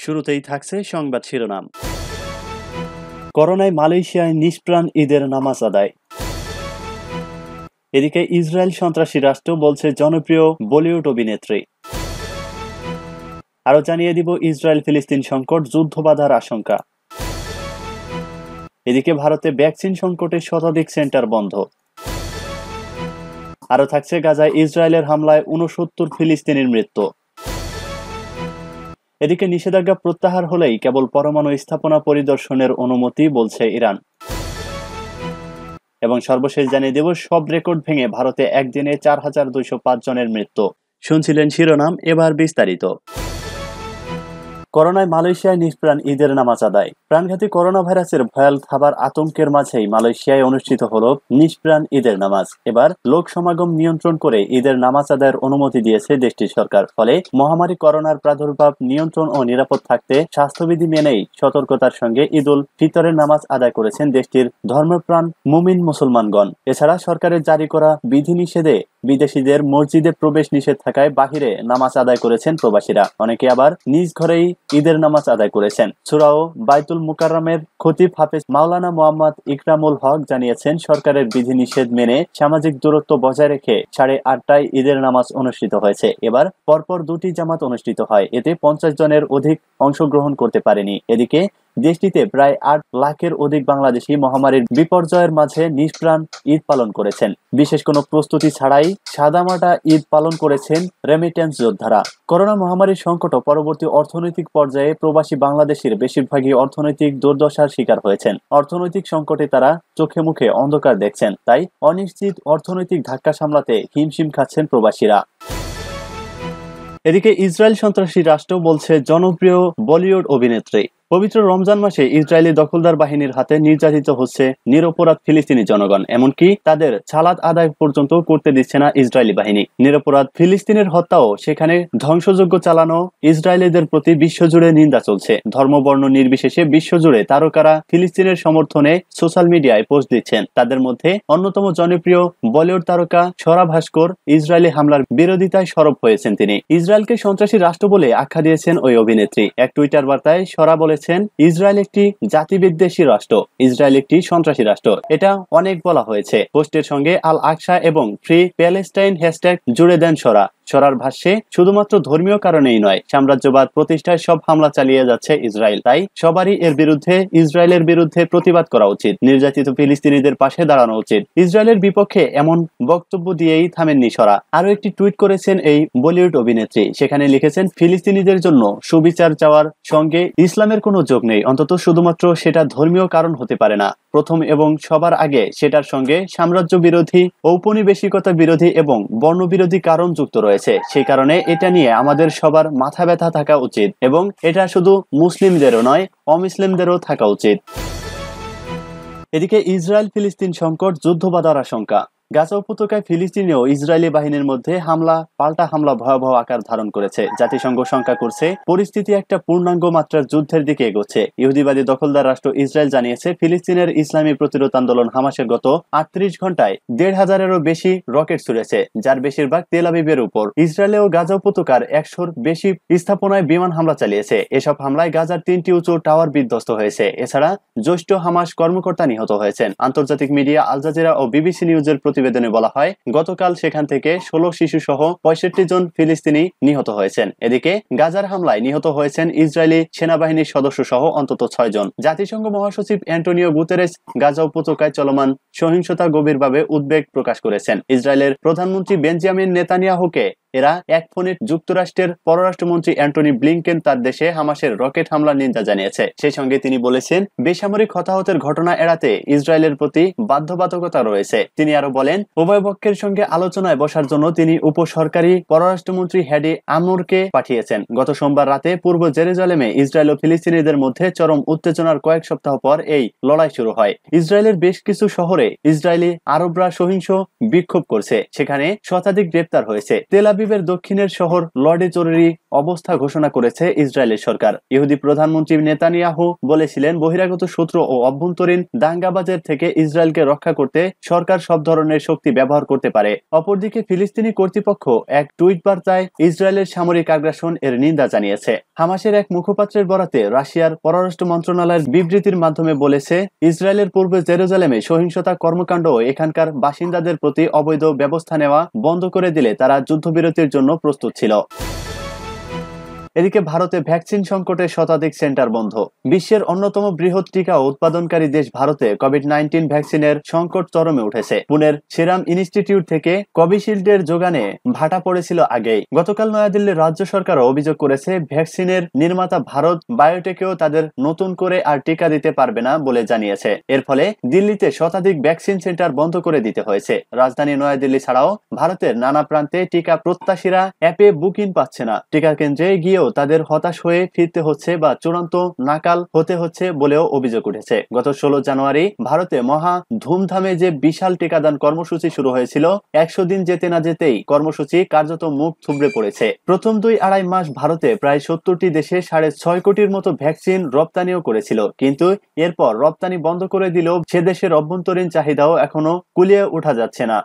শুরুতেই থাকছে সংবাদ শিরোনাম। করোনায় মালয়েশিয়ায় নিষ্প্রাণ ঈদের নামাজ আদায়। এদিকে ইসরায়েল সন্ত্রাসী রাষ্ট্র বলছে জনপ্রিয় বলিউড অভিনেত্রী। আরো জানিয়ে দিব ইসরায়েল ফিলিস্তিন সংকট, যুদ্ধ বাধার আশঙ্কা। এদিকে ভারতে ভ্যাকসিন সংকটে শতাধিক সেন্টার বন্ধ। আরো থাকছে গাজায় ইসরায়েলের হামলায় 69 ফিলিস্তিনির মৃত্যু। এদিকে নিষেধাজ্ঞা প্রত্যাহার হলেই কেবল পরমাণু স্থাপনা পরিদর্শনের অনুমতি বলছে ইরান। এবং সর্বশেষ জানিয়ে দেব সব রেকর্ড ভেঙে ভারতে একদিনে 4205 জনের মৃত্যু। শুনছিলেন শিরোনাম, এবার বিস্তারিত। করোনায় মালয়েশিয়ায় নিষ্প্রাণ ঈদের নামাজ আদায়। প্রাণঘাতী করোনা ভাইরাসের ভয়াল থাবার আতঙ্কের মাঝেই মালয়েশিয়ায় অনুষ্ঠিত হল নিষ্প্রাণ ঈদের নামাজ। এবার লোক সমাগম নিয়ন্ত্রণ করে ঈদের নামাজ আদায়ের অনুমতি দিয়েছে দেশটির সরকার। ফলে মহামারী করোনার প্রাদুর্ভাব নিয়ন্ত্রণ ও নিরাপদ থাকতে স্বাস্থ্যবিধি মেনেই সতর্কতার সঙ্গে ঈদ উল ফিতরের নামাজ আদায় করেছেন দেশটির ধর্মপ্রাণ মুমিন মুসলমানগণ। এছাড়া সরকারের জারি করা বিধিনিষেধে বিদেশিদের মসজিদে প্রবেশ নিষেধ থাকায় বাহিরে নামাজ আদায় করেছেন প্রবাসীরা। অনেকে আবার নিজ ঘরেই ঈদের নামাজ আদায় করেছেন। সূরা ও বাইতুল মুকাররমের খতিব হাফেজ মাওলানা মোহাম্মদ ইকরামুল হক জানিয়েছেন, সরকারের বিধিনিষেধ মেনে সামাজিক দূরত্ব বজায় রেখে 8:30টায় ঈদের নামাজ অনুষ্ঠিত হয়েছে। এবার পরপর 2টি জামাত অনুষ্ঠিত হয়, এতে 50 জনের অধিক অংশগ্রহণ করতে পারেনি। এদিকে দেশটিতে প্রায় 8 লাখের অধিক বাংলাদেশি মহামারীর বিপর্যয়ের মাঝে নিষ্প্রাণ ঈদ পালন করেছেন। বিশেষ কোনো প্রস্তুতি ছাড়াই সাদামাটা ঈদ পালন করেছেন রেমিটেন্স যোদ্ধারা। করোনা মহামারীর সংকট ও পরবর্তী অর্থনৈতিক পর্যায়ে প্রবাসী বাংলাদেশের বেশিরভাগই অর্থনৈতিক দুর্দশার শিকার হয়েছেন। অর্থনৈতিক সংকটে তারা চোখে মুখে অন্ধকার দেখছেন, তাই অনিশ্চিত অর্থনৈতিক ধাক্কা সামলাতে হিমশিম খাচ্ছেন প্রবাসীরা। এদিকে ইসরায়েল সন্ত্রাসী রাষ্ট্র বলছে জনপ্রিয় বলিউড অভিনেত্রী। পবিত্র রমজান মাসে ইসরায়েলি দখলদার বাহিনীর হাতে নির্যাতিত হচ্ছে নিরপরাধ ফিলিস্তিনি জনগণ। এমনকি তাদের সালাত আদায় পর্যন্ত করতে দিচ্ছে না ইসরায়েলি বাহিনী। নিরপরাধ ফিলিস্তিনের হত্যা ও সেখানে ধ্বংসযজ্ঞ চালানো ইসরায়েলিদের প্রতি বিশ্বজুড়ে নিন্দা চলছে। ধর্মবর্ণ নির্বিশেষে বিশ্বজুড়ে তারকারা ফিলিস্তিনের সমর্থনে সোশ্যাল মিডিয়ায় পোস্ট দিচ্ছেন। তাদের মধ্যে অন্যতম জনপ্রিয় বলিউড তারকা স্বরা ভাস্কর ইসরায়েলি হামলার বিরোধিতায় সরব হয়েছেন। তিনি ইসরায়েলকে সন্ত্রাসী রাষ্ট্র বলে আখ্যা দিয়েছেন ওই অভিনেত্রী। এক টুইটার বার্তায় স্বরা বলেছেন, ইসরায়েল একটি জাতিবিদ্বেষী রাষ্ট্র, ইসরায়েল একটি সন্ত্রাসী রাষ্ট্র, এটা অনেক বলা হয়েছে। পোস্টের সঙ্গে আল আকসা এবং ফ্রি প্যালেস্টাইন হ্যাশট্যাগ জুড়ে দেন স্বরা। স্বরার ভাষ্যে শুধুমাত্র ধর্মীয় কারণেই নয়, সাম্রাজ্যবাদ প্রতিষ্ঠায় সব হামলা চালিয়ে যাচ্ছে ইসরায়েল, তাই সবারই এর বিরুদ্ধে ইসরায়েলের বিরুদ্ধে প্রতিবাদ করা উচিত, নির্যাতিত ফিলিস্তিনিদের পাশে দাঁড়ানো উচিত। ইসরায়েলের বিপক্ষে এমন বক্তব্য দিয়েই থামেননি স্বরা। আরো একটি টুইট করেছেন এই বলিউড অভিনেত্রী, সেখানে লিখেছেন, ফিলিস্তিনিদের জন্য সুবিচার চাওয়ার সঙ্গে ইসলামের কোনো যোগ নেই, অন্তত শুধুমাত্র সেটা ধর্মীয় কারণ হতে পারে না। প্রথম এবং সবার আগে সেটার সঙ্গে সাম্রাজ্য বিরোধী, ঔপনিবেশিকতা বিরোধী এবং বর্ণবিরোধী কারণ যুক্ত রয়েছে। সেই কারণে এটা নিয়ে আমাদের সবার মাথা ব্যথা থাকা উচিত এবং এটা শুধু মুসলিমদেরও নয়, অমুসলিমদেরও থাকা উচিত। এদিকে ইসরায়েল ফিলিস্তিন সংকট, যুদ্ধ বাধার আশঙ্কা। গাজা উপত্যকায় ফিলিস্তিনি ও ইসরায়েলি বাহিনীর মধ্যে পাল্টা হামলা ভয়াবহ আকার ধারণ করেছে। জাতিসংঘ শঙ্কা করছে পরিস্থিতি একটা পূর্ণাঙ্গ মাত্রার যুদ্ধের দিকে এগোচ্ছে। ইহুদিবাদী দখলদার রাষ্ট্র ইসরায়েল জানিয়েছে, ফিলিস্তিনের ইসলামী প্রতিরোধ আন্দোলন হামাসের গত 38 ঘন্টায় 1,500-এরও বেশি রকেট ছুড়েছে, যার বেশিরভাগ তেল আবিবের উপর। ইসরায়েল ও গাজা উপত্যকার 100-র বেশি স্থাপনায় বিমান হামলা চালিয়েছে। এসব হামলায় গাজার 3টি উঁচু টাওয়ার বিধ্বস্ত হয়েছে। এছাড়া জ্যেষ্ঠ হামাস কর্মকর্তা নিহত হয়েছেন। আন্তর্জাতিক মিডিয়া আল জাজিরা ও বিবিসি নিউজের প্রতিবেদনে বলা হয়, গতকাল সেখান থেকে 16 শিশু সহ 65 জন ফিলিস্তিনি নিহত হয়েছেন। এদিকে গাজার হামলায় নিহত হয়েছেন ইসরায়েলি সেনাবাহিনীর সদস্য সহ অন্তত 6 জন। জাতিসংঘ মহাসচিব অ্যান্টোনিও গুতেরেস গাজা উপত্যকায় চলমান সহিংসতা গভীরভাবে উদ্বেগ প্রকাশ করেছেন। ইসরায়েলের প্রধানমন্ত্রী বেঞ্জামিন নেতানিয়াহুকে এরা এক ফোনে যুক্তরাষ্ট্রের পররাষ্ট্রমন্ত্রী অ্যান্টনি ব্লিংকেন তার দেশে হামাসের রকেট হামলার নিন্দা জানিয়েছে। সেই সঙ্গে তিনি বলেছেন, বেসামরিক হতাহতের ঘটনা এড়াতে ইসরায়েলের প্রতি বাধ্যবাধকতা রয়েছে। তিনি আরো বলেন, উভয় পক্ষের সঙ্গে আলোচনায় বসার জন্য তিনি উপসরকারি পররাষ্ট্রমন্ত্রী হ্যাডি আমুরকে পাঠিয়েছেন। গত সোমবার রাতে পূর্ব জেরুজালেমে ইসরায়েল ও ফিলিস্তিনিদের মধ্যে চরম উত্তেজনার কয়েক সপ্তাহ পর এই লড়াই শুরু হয়। ইসরায়েলের বেশ কিছু শহরে ইসরায়েলি আরবরা সহিংস বিক্ষোভ করছে, সেখানে শতাধিক গ্রেপ্তার হয়েছে। তেল আবিবের দক্ষিণের শহর লর্ডে জরুরি অবস্থা ঘোষণা করেছে ইসরায়েলের সরকার। ইহুদি প্রধানমন্ত্রী নেতানিয়াহু বলেছিলেন, বহিরাগত শত্রু ও অভ্যন্তরীণ দাঙ্গাবাজের থেকে ইসরায়েলকে রক্ষা করতে সরকার সব ধরনের শক্তি ব্যবহার করতে পারে। অপরদিকে ফিলিস্তিনি কর্তৃপক্ষ এক টুইট বার্তায় ইসরায়েলের সামরিক আগ্রাসন এর নিন্দা জানিয়েছে। হামাসের এক মুখপাত্রের বরাতে রাশিয়ার পররাষ্ট্র মন্ত্রণালয়ের বিবৃতির মাধ্যমে বলেছে, ইসরায়েলের পূর্বে জেরুজালেমে সহিংসতা কর্মকাণ্ড ও এখানকার বাসিন্দাদের প্রতি অবৈধ ব্যবস্থা নেওয়া বন্ধ করে দিলে তারা যুদ্ধবিরতির জন্য প্রস্তুত ছিল। এদিকে ভারতে ভ্যাকসিন সংকটে শতাধিক সেন্টার বন্ধ। বিশ্বের অন্যতম বৃহৎ টিকা উৎপাদনকারী দেশ ভারতে কোভিড-19 ভ্যাকসিনের সংকট চরমে উঠেছে। পুনের সিরাম ইনস্টিটিউট থেকে কোভিশিল্ডের যোগানে ভাটা পড়েছিল আগেই। গতকাল নয়াদিল্লির রাজ্য সরকারও অভিযোগ করেছে, ভ্যাকসিনের নির্মাতা ভারত বায়োটেকেও তাদের নতুন করে আর টিকা দিতে পারবে না বলে জানিয়েছে। এর ফলে দিল্লিতে শতাধিক ভ্যাকসিন সেন্টার বন্ধ করে দিতে হয়েছে। রাজধানী নয়াদিল্লি ছাড়াও ভারতের নানা প্রান্তে টিকা প্রত্যাশীরা অ্যাপে বুকিং পাচ্ছে না। টিকা কেন্দ্রে গিয়েও তাদের হতাশ হয়ে ফিরতে হচ্ছে বা চূড়ান্ত নাকাল হতে হচ্ছে বলেও অভিযোগ উঠেছে। গত 16 জানুয়ারি ভারতে মহা ধুমধামে যে বিশাল টিকাদান কর্মসূচি শুরু হয়েছিল, 100 দিন যেতে না যেতেই কর্মসূচি কার্যত মুখ থুবড়ে পড়েছে। প্রথম 2-2.5 মাস ভারতে প্রায় 70টি দেশে 6.5 কোটির মতো ভ্যাকসিন রপ্তানিও করেছিল, কিন্তু এরপর রপ্তানি বন্ধ করে দিলেও সে দেশের অভ্যন্তরীণ চাহিদাও এখনো কুলিয়ে ওঠা যাচ্ছে না।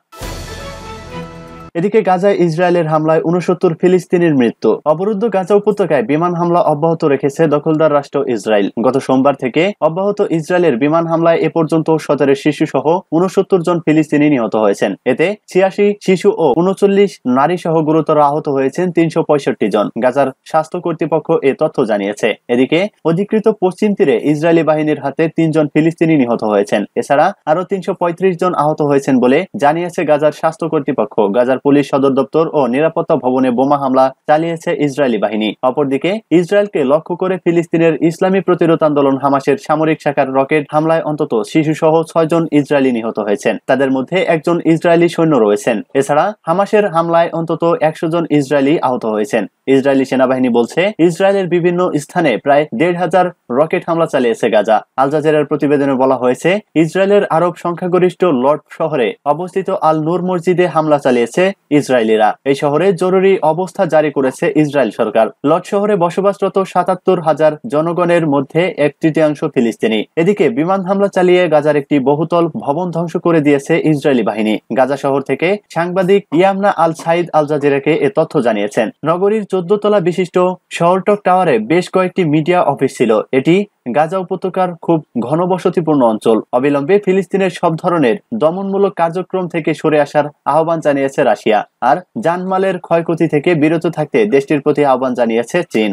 এদিকে গাজায় ইসরায়েলের হামলায় 69 ফিলিস্তিনির মৃত্যু। অবরুদ্ধ গাজা উপত্যকায় বিমান হামলা অব্যাহত রেখেছে দখলদার রাষ্ট্র ইসরায়েল। গত সোমবার থেকে অব্যাহত ইসরায়েলের বিমান হামলায় এ পর্যন্ত 17 শিশু সহ 69 জন ফিলিস্তিনি নিহত হয়েছেন। এতে 86 শিশু ও 39 নারী সহ গুরুতর আহত হয়েছেন 365 জন। গাজার স্বাস্থ্য কর্তৃপক্ষ এ তথ্য জানিয়েছে। এদিকে অধিকৃত পশ্চিম তীরে ইসরায়েলি বাহিনীর হাতে 3 জন ফিলিস্তিনি নিহত হয়েছেন। এছাড়া আরো 335 জন আহত হয়েছেন বলে জানিয়েছে গাজার স্বাস্থ্য কর্তৃপক্ষ। গাজার পুলিশ সদর দপ্তর ও নিরাপত্তা ভবনে বোমা হামলা চালিয়েছে ইসরায়েলি বাহিনী। অপরদিকে ইসরায়েলকে লক্ষ্য করে ফিলিস্তিনের ইসলামী প্রতিরোধ আন্দোলন হামাসের সামরিক শাখার রকেট হামলায় অন্তত শিশু সহ 6 জন ইসরায়েলি নিহত হয়েছেন। তাদের মধ্যে একজন ইসরায়েলি সৈন্য রয়েছেন। এছাড়া হামাসের হামলায় অন্তত 100 জন ইসরায়েলি আহত হয়েছেন। ইসরায়েলি সেনাবাহিনী বলছে, ইসরায়েলের বিভিন্ন স্থানে প্রায় 1,500 রকেট হামলা চালিয়েছে গাজা। আল জাজিরার প্রতিবেদনে বলা হয়েছে, ইসরায়েলের আরব সংখ্যাগরিষ্ঠ লর্ড শহরে অবস্থিত আল নূর মসজিদে হামলা চালিয়েছে ইসরায়েলিরা। এই শহরে জরুরি অবস্থা জারি করেছে ইসরায়েল সরকার। লর্ড শহরে বসবাসরত 77,000 জনগণের মধ্যে 1/3 ফিলিস্তিনি। এদিকে বিমান হামলা চালিয়ে গাজার একটি বহুতল ভবন ধ্বংস করে দিয়েছে ইসরায়েলি বাহিনী। গাজা শহর থেকে সাংবাদিক ইয়ামনা আল সাইদ আল জাজিরাকে এ তথ্য জানিয়েছেন। নগরীর 14 তলা বিশিষ্ট শহরটক টাওয়ারে বেশ কয়েকটি মিডিয়া অফিস ছিল। এটি গাজা উপত্যকার খুব ঘনবসতিপূর্ণ অঞ্চল। অবিলম্বে ফিলিস্তিনের সব ধরনের দমনমূলক কার্যক্রম থেকে সরে আসার আহ্বান জানিয়েছে রাশিয়া, আর জানমালের ক্ষয়ক্ষতি থেকে বিরত থাকতে দেশটির প্রতি আহ্বান জানিয়েছে চীন।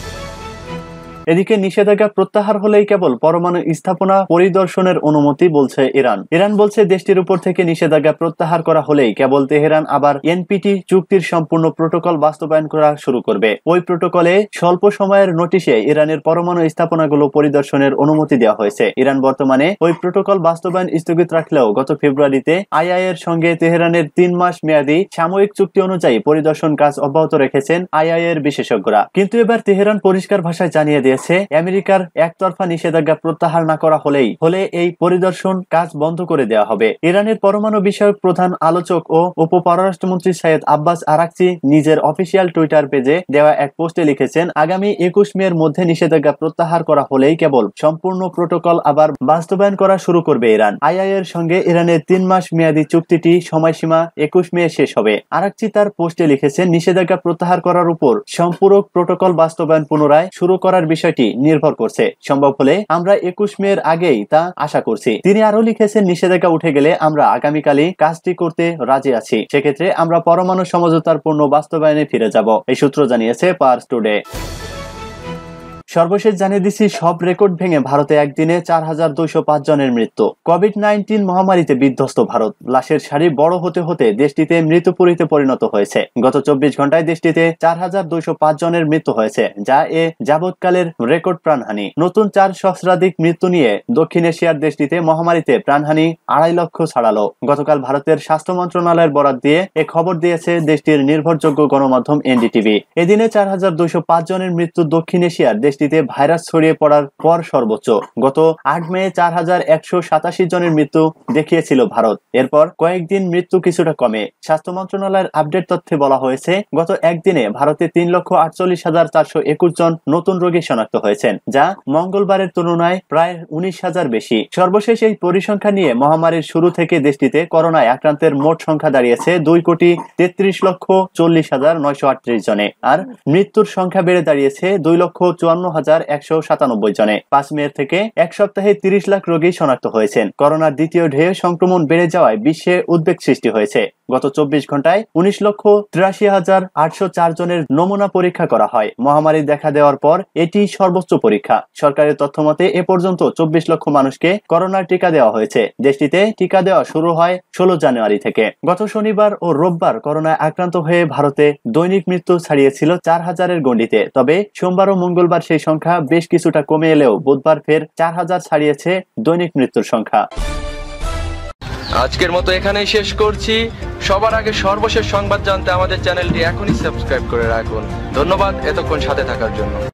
এদিকে নিষেধাজ্ঞা প্রত্যাহার হলেই কেবল পরমাণু স্থাপনা পরিদর্শনের অনুমতি বলছে ইরান। ইরান বলছে, দেশটির উপর থেকে নিষেধাজ্ঞা প্রত্যাহার করা হলেই কেবল তেহরান আবার এনপিটি চুক্তির সম্পূর্ণ প্রোটোকল বাস্তবায়ন করা শুরু করবে। ওই প্রোটোকলে স্বল্প সময়ের নোটিশে ইরানের পরমাণু স্থাপনাগুলো পরিদর্শনের অনুমতি দেওয়া হয়েছে। ইরান বর্তমানে ওই প্রোটোকল বাস্তবায়ন স্থগিত রাখলেও গত ফেব্রুয়ারিতে আইআইএ এর সঙ্গে তেহরানের 3 মাস মেয়াদী সাময়িক চুক্তি অনুযায়ী পরিদর্শন কাজ অব্যাহত রেখেছেন আইআইএ এর বিশেষজ্ঞরা। কিন্তু এবার তেহরান পরিষ্কার ভাষায় জানিয়ে দিয়েছে, আমেরিকার একতরফা নিষেধাজ্ঞা প্রত্যাহার না করা হলে এই পরিদর্শন কাজ বন্ধ করে দেওয়া হবে। ইরানের পরমাণু বিষয়ক প্রধান আলোচক ও উপপররাষ্ট্রমন্ত্রী সৈয়দ আব্বাস আরাকচি নিজের অফিসিয়াল টুইটার পেজে দেওয়া এক পোস্টে লিখেছেন, আগামী 21 মের মধ্যে নিষেধাজ্ঞা প্রত্যাহার করা হলেই কেবল সম্পূর্ণ প্রোটোকল আবার বাস্তবায়ন করা শুরু করবে ইরান। আইআইএ এর সঙ্গে ইরানের 3 মাস মেয়াদী চুক্তিটি সময়সীমা 21 মে শেষ হবে। আরাকচি তার পোস্টে লিখেছেন, নিষেধাজ্ঞা প্রত্যাহার করার উপর সম্পূরক প্রোটোকল বাস্তবায়ন পুনরায় শুরু করার বিষয়টি নির্ভর করছে। সম্ভব হলে আমরা 21 মের আগেই তা আশা করছি। তিনি আরো লিখেছেন, নিষেধাজ্ঞা উঠে গেলে আমরা আগামীকালই কাজটি করতে রাজি আছি। সেক্ষেত্রে আমরা পরমাণু সমঝোতার পূর্ণ বাস্তবায়নে ফিরে যাব, এই সূত্র জানিয়েছে পার্স টুডে। সর্বশেষ জানিয়ে দিচ্ছি, সব রেকর্ড ভেঙে ভারতে একদিনে 4205 জনের মৃত্যু। কোভিড-19 মহামারীতে বিধ্বস্ত ভারত। লাশের সারি বড় হতে হতে দেশটিতে মৃত্যুপুরীতে পরিণত হয়েছে। গত 24 ঘন্টায় দেশটিতে 4205 জনের মৃত্যু হয়েছে, যা এ যাবৎকালের রেকর্ড প্রাণহানি। নতুন 4 সহস্রাধিক মৃত্যু নিয়ে দক্ষিণ এশিয়ার দেশটিতে মহামারীতে প্রাণহানি 2.5 লক্ষ ছাড়ালো। গতকাল ভারতের স্বাস্থ্য মন্ত্রণালয়ের বরাত দিয়ে এ খবর দিয়েছে দেশটির নির্ভরযোগ্য গণমাধ্যম এনডিটিভি। এদিনে 4205 জনের মৃত্যু দক্ষিণ এশিয়ার দেশটি দেশটিতে ভাইরাস ছড়িয়ে পড়ার পর সর্বোচ্চ। গত 8 মে 4187 জনের মৃত্যু দেখিয়েছিল ভারত। এরপর কয়েকদিন মৃত্যু কিছুটা কমে। স্বাস্থ্য মন্ত্রণালয়ের আপডেট তথ্যে বলা হয়েছে, গত একদিনে ভারতে 3,48,421 জন নতুন রোগী শনাক্ত হয়েছেন, যা মঙ্গলবারের তুলনায় প্রায় 19,000 বেশি। সর্বশেষ এই পরিসংখ্যান নিয়ে মহামারীর শুরু থেকে দেশটিতে করোনায় আক্রান্তের মোট সংখ্যা দাঁড়িয়েছে 2,33,40,938 জনে, আর মৃত্যুর সংখ্যা বেড়ে দাঁড়িয়েছে 2,54,197 জনে। 5 মে থেকে এক সপ্তাহে 30 লাখ রোগী শনাক্ত হয়েছেন। করোনার দ্বিতীয় ঢেউ সংক্রমণ বেড়ে যাওয়ায় বিশ্বে উদ্বেগ সৃষ্টি হয়েছে। গত 24 ঘন্টায় 19,83,804 জনের নমুনা পরীক্ষা করা হয়। মহামারী দেখা দেওয়ার পর এটি সর্বোচ্চ পরীক্ষা। সরকারের তথ্য মতে এ পর্যন্ত 24 লক্ষ মানুষকে করোনার টিকা দেওয়া হয়েছে। দেশটিতে টিকা দেওয়া শুরু হয় 16 জানুয়ারি থেকে। গত শনিবার ও রোববার করোনায় আক্রান্ত হয়ে ভারতে দৈনিক মৃত্যু ছাড়িয়েছিল 4,000-এর গণ্ডিতে। তবে সোমবার ও মঙ্গলবার সেই সংখ্যা বেশ কিছুটা কমে এলেও বুধবার ফের 4,000 ছাড়িয়েছে দৈনিক মৃত্যুর সংখ্যা। আজকের মতো এখানেই শেষ করছি। সবার আগে সর্বশেষ সংবাদ জানতে আমাদের চ্যানেলটি এখনই সাবস্ক্রাইব করে রাখুন। ধন্যবাদ এতক্ষণ সাথে থাকার জন্য।